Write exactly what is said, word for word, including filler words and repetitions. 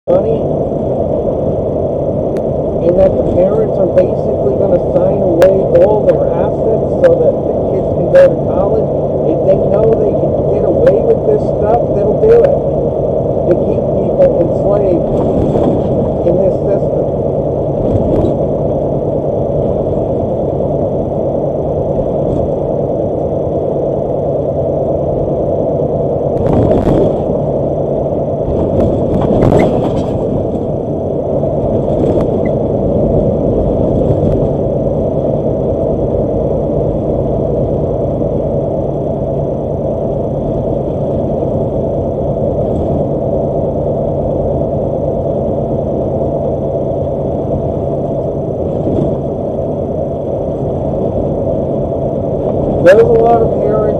money, and that the parents are basically going to sign away all their assets so that the kids can go to college. If they know they can get away with this stuff, they'll do it to keep people enslaved in this system. There's a lot of parents